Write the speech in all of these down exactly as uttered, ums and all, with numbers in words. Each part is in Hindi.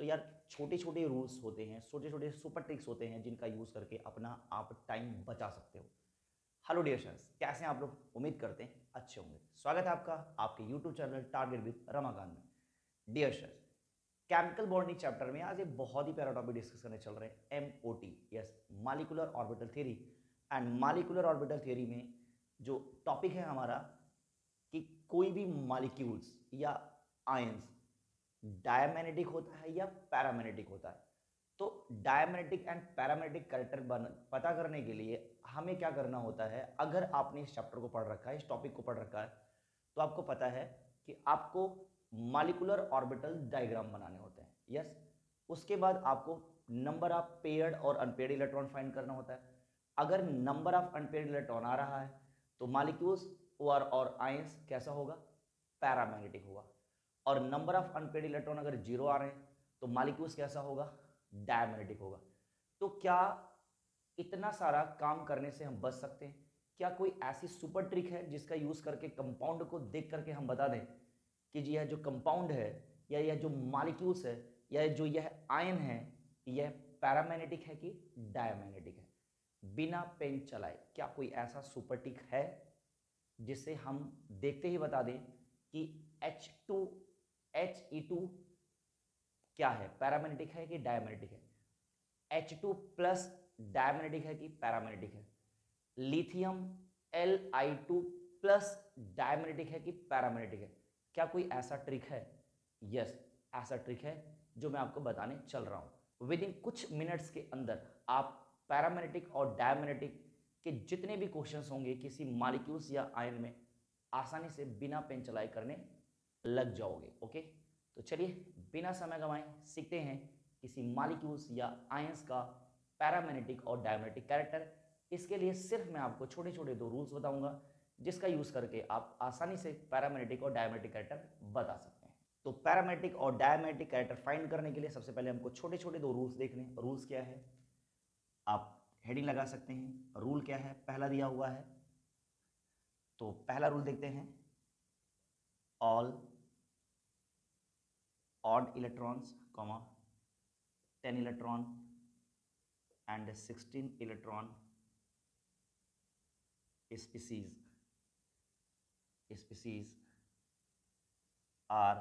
तो यार छोटे छोटे रूल्स होते हैं, छोटे छोटे सुपर ट्रिक्स होते हैं जिनका यूज़ करके अपना आप टाइम बचा सकते हो। हेलो डियर स्टूडेंट्स, कैसे हैं आप लोग? उम्मीद करते हैं अच्छे होंगे। स्वागत है आपका आपके YouTube channel target with Ramakant में। Dear students, chemical bonding chapter में आज एक बहुत ही प्यारा टॉपिक डिस्कस करने चल रहे हैं, M O T, yes, molecular orbital theory. And molecular orbital theory में जो टॉपिक है हमारा कि कोई भी मॉलिक्यूल्स या आयंस डायमैग्नेटिक होता है या पैरामैग्नेटिक होता है। तो डायमैग्नेटिक एंड पैरामैग्नेटिक कैरेक्टर बन पता करने के लिए हमें क्या करना होता है, अगर आपने इस चैप्टर को पढ़ रखा है, इस टॉपिक को पढ़ रखा है, तो आपको पता है कि आपको मॉलिक्यूलर ऑर्बिटल डायग्राम बनाने होते हैं। यस, उसके बाद आपको नंबर ऑफ पेयर्ड और अनपेयर्ड इलेक्ट्रॉन फाइंड करना होता है। अगर नंबर ऑफ अनपेयर्ड इलेक्ट्रॉन आ रहा है तो मॉलिक्यूल्स और और आयंस कैसा होगा? पैरामैग्नेटिक होगा। और नंबर ऑफ अनपेयर्ड इलेक्ट्रॉन अगर जीरो आ रहे हैं तो मॉलिक्यूल्स कैसा होगा? डायमैग्नेटिक होगा। तो क्या इतना सारा काम करने से हम बच सकते हैं? क्या कोई ऐसी सुपर ट्रिक है जिसका यूज करके कंपाउंड को देख करके हम बता दें कि जी यह जो कंपाउंड है या यह जो मॉलिक्यूल्स है या जो यह आयन है यह पैरामैग्नेटिक है कि डायमैग्नेटिक है? बिना पेन चलाए क्या कोई ऐसा सुपर ट्रिक है जिससे हम देखते ही बता दें कि H two H E two क्या है, पैरामैग्नेटिक है कि डायमैग्नेटिक है? एच टू प्लस डायमैग्नेटिक है कि पैरामैग्नेटिक है? Lithium L I two plus diamagnetic है कि पैरामैग्नेटिक है? क्या कोई ऐसा ट्रिक है? यस, ऐसा ट्रिक है जो मैं आपको बताने चल रहा हूं। विद इन कुछ मिनट्स के अंदर आप पैरामैग्नेटिक और डायमैग्नेटिक के जितने भी क्वेश्चंस होंगे किसी मॉलिक्यूल्स या आयन में आसानी से बिना पेन चलाए करने लग जाओगे। ओके, तो चलिए बिना समय गंवाए सीखते हैं किसी मॉलिक्यूल्स या आयंस का पैरामैग्नेटिक और डायमैग्नेटिक कैरेक्टर। इसके लिए सिर्फ मैं आपको छोटे छोटे दो रूल्स बताऊंगा जिसका यूज करके आप आसानी से पैरामैग्नेटिक और डायमैग्नेटिक कैरेक्टर बता सकते हैं। तो पैरामैग्नेटिक और डायमैग्नेटिक कैरेक्टर फाइंड करने के लिए सबसे पहले हमको छोटे छोटे दो रूल्स देखने। रूल्स क्या है आप हेडिंग लगा सकते हैं। रूल क्या है? पहला दिया हुआ है, तो पहला रूल देखते हैं, all odd electrons comma ten electron and sixteen electron species species are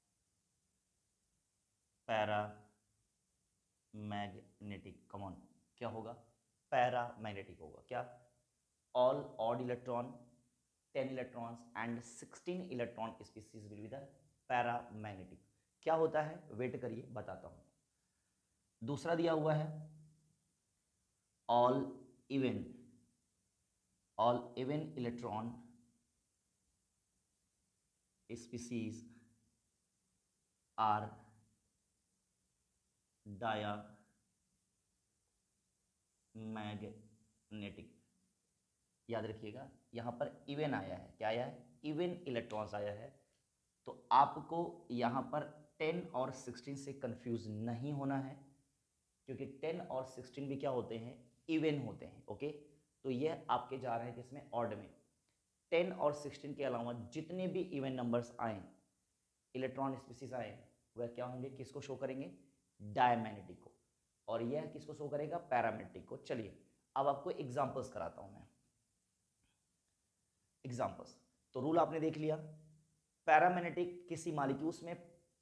paramagnetic। Common क्या होगा? पैरामैग्नेटिक होगा। क्या? All odd electron, ten electrons and sixteen electron species will be the paramagnetic. क्या होता है वेट करिए बताता हूं। दूसरा दिया हुआ है all even all even electron species are diamagnetic. याद रखिएगा यहां पर इवन आया है। क्या आया है? इवन इलेक्ट्रॉन्स आया है। तो आपको यहां पर टेन और सिक्सटीन से कंफ्यूज नहीं होना है क्योंकि टेन और सिक्सटीन भी क्या होते हैं? इवन होते हैं। ओके, तो यह आपके जा रहे हैं किसमें? ऑड में। टेन और सिक्सटीन के अलावा जितने भी इवन नंबर्स आए, इलेक्ट्रॉन स्पीसीज आए, वह क्या होंगे? किसको शो करेंगे? डायमैग्नेटिक को। और यह किसको शो करेगा? पैरामैग्नेटिक को। चलिए अब आपको एग्जांपल्स कराता हूं मैं। एग्जांपल्स, तो रूल आपने देख लिया। पैरामैग्नेटिक किसी मॉलिक्यूल्स में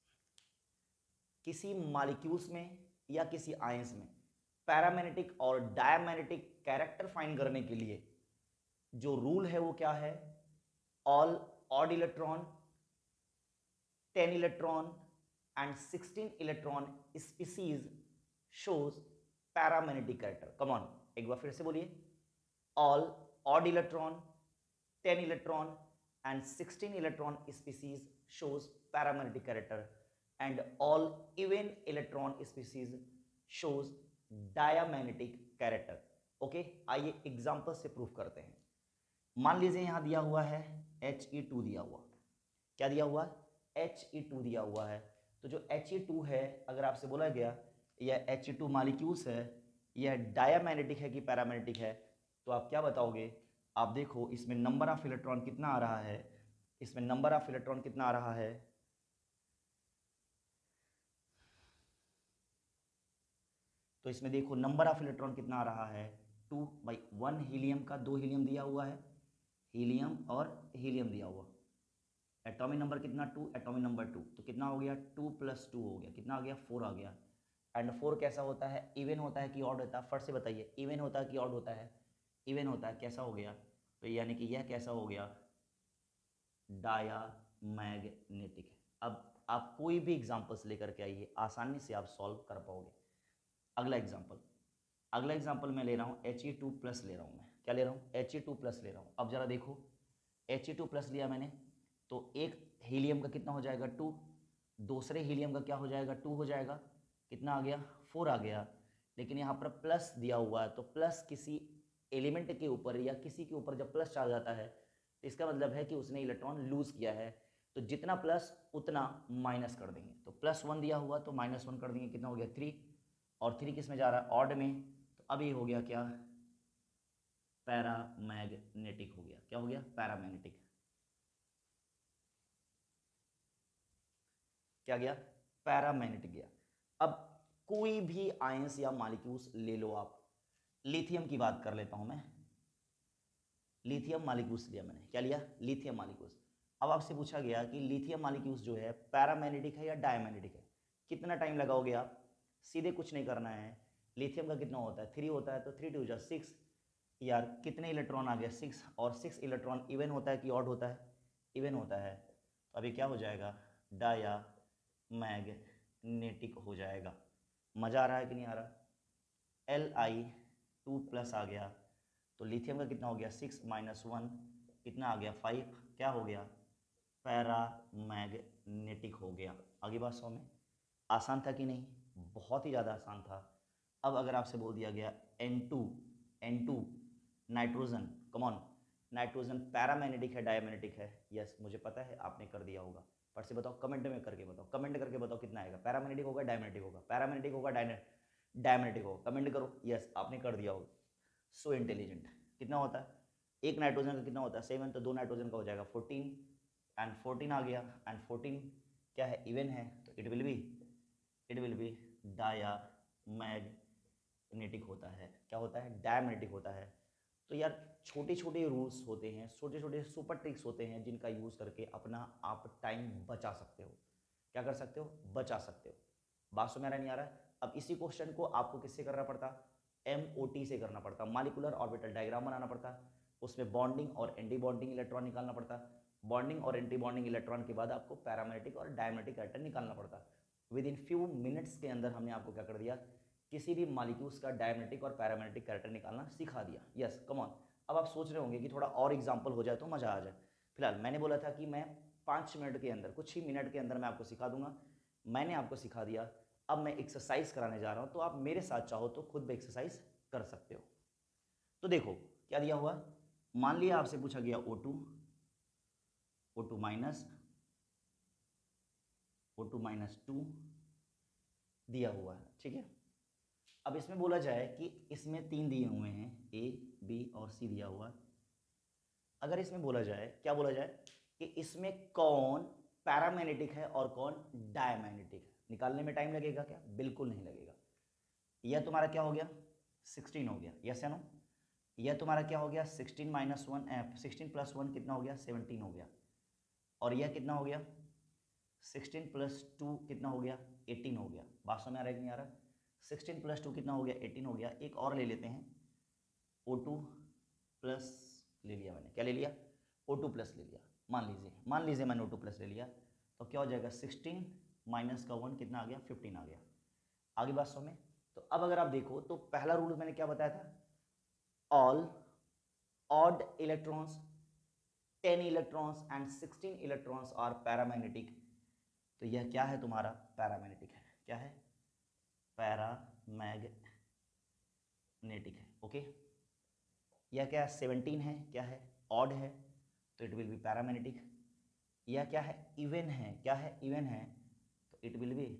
किसी मॉलिक्यूल्स में या किसी आयंस में पैरामैग्नेटिक और डायमैग्नेटिक कैरेक्टर फाइंड करने के लिए जो रूल है वो क्या है? All odd electron, ten electron and sixteen electron species shows paramagnetic character. Come on, एक बार फिर से बोलिए। All odd electron, ten electron and sixteen electron species shows paramagnetic character and all even electron species shows diamagnetic character। Okay, आइए एग्जांपल से प्रूफ करते हैं। मान लीजिए यहां दिया हुआ है एच ई टू दिया हुआ। क्या दिया हुआ? एच ई टू दिया हुआ है। तो जो एच ई टू है, अगर आपसे बोला गया यह एच ई टू मॉलिक्यूल्स है, यह डायमैग्नेटिक है कि पैरामैग्नेटिक है, तो आप क्या बताओगे? आप देखो इसमें नंबर ऑफ इलेक्ट्रॉन कितना आ रहा है? इसमें नंबर ऑफ इलेक्ट्रॉन कितना आ रहा है? तो इसमें देखो नंबर ऑफ इलेक्ट्रॉन कितना आ रहा है, टू बाई वन हीलियम का, दो हीलियम दिया हुआ है, हीलियम और हीलियम दिया हुआ, एटॉमिक नंबर कितना, टू, एटॉमिक नंबर टू, तो कितना हो गया, टू प्लस टू हो गया, कितना आ गया, फोर आ गया। एंड फोर कैसा होता है, इवन होता है कि ऑड होता है, फर्स्ट से बताइए, इवन होता है कि ऑड होता है, इवन होता है, कैसा हो गया, तो यानी कि यह कैसा हो गया, डायामैग्नेटिक है। अब आप कोई भी एग्जांपल्स लेकर के आइए, आसानी से आप सॉल्व कर पाओगे। अगला एग्जांपल, अगला एग्जांपल मैं ले रहा हूँ एच ई टू प्लस ले रहा हूँ, मैं क्या ले रहा हूँ, एच ई टू प्लस ले रहा हूँ। अब जरा देखो, एच ई टू प्लस लिया मैंने, तो एक हीलियम का कितना हो जाएगा, टू, दूसरे हीलियम का क्या हो जाएगा, टू हो जाएगा, कितना आ गया, फोर आ गया। लेकिन यहाँ पर प्लस दिया हुआ है, तो प्लस किसी एलिमेंट के ऊपर या किसी के ऊपर जब प्लस चार्ज आता है तो इसका मतलब है कि उसने इलेक्ट्रॉन लूज किया है, तो जितना प्लस उतना माइनस कर देंगे। तो प्लस वन दिया हुआ तो माइनस वन कर देंगे, कितना हो गया, थ्री, और थ्री किस में जा रहा है, ऑड में, तो अब ये हो गया क्या, पैरामैग्नेटिक हो गया। क्या हो गया, पैरामैग्नेटिक। क्या गया, पैरामैग्नेटिक गया। अब कोई भी आयंस या मॉलिक्यूल्स ले लो आप, लिथियम की बात कर लेता हूं मैं, लिथियम मॉलिक्यूल्स लिया मैंने, क्या लिया, लिथियम मॉलिक्यूल्स। अब आपसे पूछा गया कि लिथियम मॉलिक्यूल्स जो है पैरामैग्नेटिक है या डायमैग्नेटिक है, कितना टाइम लगाओगे आप, सीधे कुछ नहीं करना है। लिथियम का कितना होता है, थ्री होता है, तो थ्री टू जा सिक्स, यार कितने इलेक्ट्रॉन आ गया, सिक्स, और सिक्स इलेक्ट्रॉन इवन होता है कि ऑड होता है, इवन होता है, तो अभी क्या हो जाएगा, डायामैग्नेटिक हो जाएगा। मज़ा आ रहा है कि नहीं आ रहा, एल आई टू प्लस आ गया, तो लिथियम का कितना हो गया, सिक्स माइनस वन, कितना आ गया, फाइव, क्या हो गया, पैरामैग्नेटिक हो गया। आगे बात समझ में, आसान था कि नहीं, बहुत ही ज़्यादा आसान था। अब अगर आपसे बोल दिया गया N two, N two nitrogen, come on, nitrogen paramagnetic है डायमैग्नेटिक है, यस मुझे पता है आपने कर दिया होगा, पर से बताओ, कमेंट में करके बताओ, कमेंट करके बताओ कितना आएगा, पैरामैग्नेटिक होगा डायमैग्नेटिक होगा, पैरामैग्नेटिक होगा डायमैग्नेटिक होगा, कमेंट करो, यस आपने कर दिया होगा। So intelligent. कितना होता है, एक नाइट्रोजन का कितना होता है, सेवन, तो दो नाइट्रोजन का हो जाएगा फोर्टीन, एंड फोर्टीन आ गया, एंड फोर्टीन क्या है, इवन है, तो it will be, it will be diamagnetic होता है। क्या होता है, डायमैग्नेटिक होता है। तो यार छोटे छोटे रूल्स होते हैं, छोटे छोटे सुपर ट्रिक्स होते हैं जिनका यूज़ करके अपना आप टाइम बचा सकते हो। क्या कर सकते हो, बचा सकते हो। बात समझ में नहीं आ रहा है। अब इसी क्वेश्चन को आपको किससे करना पड़ता, एम ओ टी से करना पड़ता, मॉलिक्यूलर ऑर्बिटल डायग्राम बनाना पड़ता, उसमें बॉन्डिंग और एंटी बॉन्डिंग इलेक्ट्रॉन निकालना पड़ता, बॉन्डिंग और एंटी बॉन्डिंग इलेक्ट्रॉन के बाद आपको पैरामैग्नेटिक और डायमैग्नेटिक कैरेक्टर निकालना पड़ता। विद इन फ्यू मिनट्स के अंदर हमने आपको क्या कर दिया, किसी भी मॉलिक्यूल्स का डायमैग्नेटिक और पैरामैग्नेटिक कैरेक्टर निकालना सिखा दिया। Yes come on. अब आप सोच रहे होंगे कि थोड़ा और एग्जाम्पल हो जाए तो मज़ा आ जाए। फिलहाल मैंने बोला था कि मैं पाँच मिनट के अंदर, कुछ ही मिनट के अंदर मैं आपको सिखा दूंगा। मैंने आपको सिखा दिया, अब मैं एक्सरसाइज कराने जा रहा हूँ, तो आप मेरे साथ चाहो तो खुद भी एक्सरसाइज कर सकते हो। तो देखो क्या दिया हुआ, मान लिया आपसे पूछा गया O two, O two minus, O two minus two दिया हुआ है, ठीक है। अब इसमें बोला जाए कि इसमें तीन दिए हुए हैं, ए बी और सी दिया हुआ है। अगर इसमें बोला जाए, क्या बोला जाए कि इसमें कौन पैरामैग्नेटिक है और कौन डायमैग्नेटिक है, निकालने में टाइम लगेगा क्या, बिल्कुल नहीं लगेगा। यह तुम्हारा क्या हो गया, सिक्सटीन हो गया, यस या नो। यह तुम्हारा क्या हो गया, sixteen minus one, sixteen plus one कितना हो गया, सेवनटीन हो गया। और यह कितना हो गया, सिक्सटीन प्लस टू कितना हो गया, एटीन हो गया। बात समझ में आ रहा है कि नहीं आ रहा, सिक्सटीन प्लस टू कितना हो गया, एटीन हो गया। एक और ले लेते हैं, ओ टू प्लस ले लिया मैंने, क्या ले लिया, ओ टू प्लस ले लिया। मान लीजिए मान लीजिए मैंने ओ टू प्लस ले लिया, तो क्या हो जाएगा, सिक्सटीन माइनस का वन कितना आ गया, फिफ्टीन आ गया। आगे बात समझ में। तो अब अगर आप देखो तो पहला रूल मैंने क्या बताया था, all odd electrons, ten electrons and sixteen electrons are paramagnetic. तो यह क्या है, तुम्हारा पैरामैग्नेटिक है। क्या है, पैरामैग्नेटिक है, ओके। यह क्या है, सेवनटीन है, क्या है, ऑड है, तो इट विल बी पैरामैग्नेटिक। यह क्या है, इवन है, क्या है, इवन है, तो it will be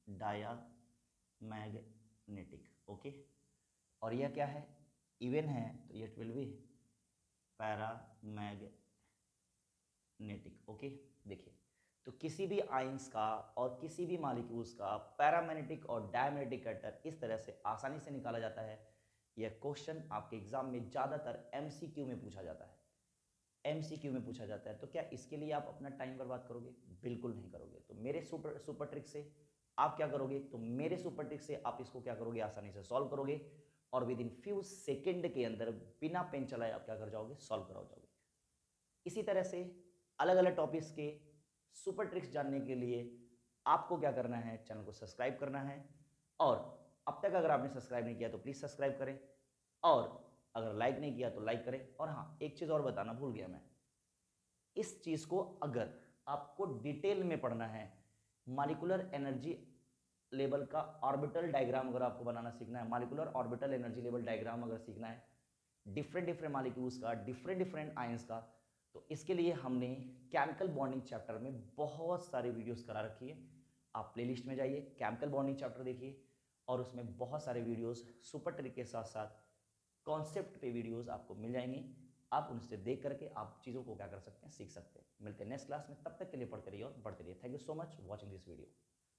diamagnetic, okay. और यह क्या है, इवन है, तो it will be paramagnetic, okay. देखिए तो किसी भी आयंस का और किसी भी मॉलिक्यूल्स का पैरामैग्नेटिक और डायमैग्नेटिक कैरेक्टर इस तरह से आसानी से निकाला जाता है। यह क्वेश्चन आपके एग्जाम में ज़्यादातर एमसीक्यू में पूछा जाता है, एमसीक्यू में पूछा जाता है। तो क्या इसके लिए आप अपना टाइम बर्बाद करोगे? बिल्कुल नहीं करोगे। तो मेरे सुपर सुपर ट्रिक से आप क्या करोगे? तो मेरे सुपर ट्रिक से आप इसको क्या करोगे? आसानी से सॉल्व करोगे और विद इन फ्यू सेकेंड के अंदर बिना पेन चलाए आप क्या कर जाओगे? सॉल्व करा जाओगे। इसी तरह से अलग अलग टॉपिक्स के सुपर ट्रिक्स जानने के लिए आपको क्या करना है? चैनल को सब्सक्राइब करना है और अब तक अगर आपने सब्सक्राइब नहीं किया तो प्लीज़ सब्सक्राइब करें और अगर लाइक नहीं किया तो लाइक करें। और हाँ, एक चीज़ और बताना भूल गया मैं, इस चीज़ को अगर आपको डिटेल में पढ़ना है, मॉलिक्यूलर एनर्जी लेवल का ऑर्बिटल डायग्राम अगर आपको बनाना सीखना है, molecular orbital energy level diagram अगर सीखना है डिफरेंट डिफरेंट मॉलिक्यूल्स का, डिफरेंट डिफरेंट आयंस का, तो इसके लिए हमने केमिकल बॉन्डिंग चैप्टर में बहुत सारे वीडियोस करा रखी है। आप प्लेलिस्ट में जाइए, केमिकल बॉन्डिंग चैप्टर देखिए और उसमें बहुत सारे वीडियोस सुपर ट्रिक के साथ साथ कॉन्सेप्ट पे वीडियोस आपको मिल जाएंगे। आप उनसे देख करके आप चीज़ों को क्या कर सकते हैं? सीख सकते हैं। मिलते हैं नेक्स्ट क्लास में, तब तक के लिए पढ़ते रहिए और बढ़ते रहिए। Thank you so much watching this video.